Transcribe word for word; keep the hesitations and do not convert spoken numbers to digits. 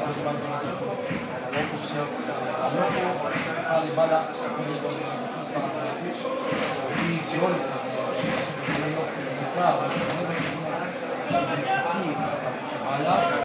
το πάρει το μάτσο αυτό. Έκοψε Αλόκο, πάλι μπάλα σε πόδια των Παναθηναϊκούς. Οδήγησε όλη την play-off και ειδικά μέσα στον έδωσο. Συντηρητική μπάλα.